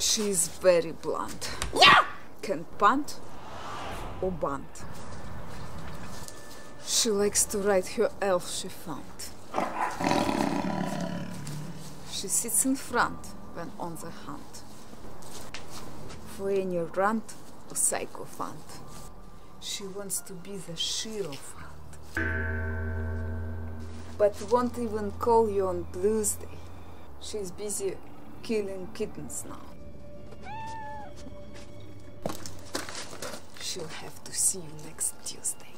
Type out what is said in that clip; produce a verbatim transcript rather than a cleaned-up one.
She's very blunt. Yeah! Can punt or bunt. She likes to ride her elf she found. She sits in front when on the hunt for any runt or sycophant. She wants to be the Hierophant, but won't even call you on Blues Day. She's busy killing kittens now. She'll have to see you next Tuesday.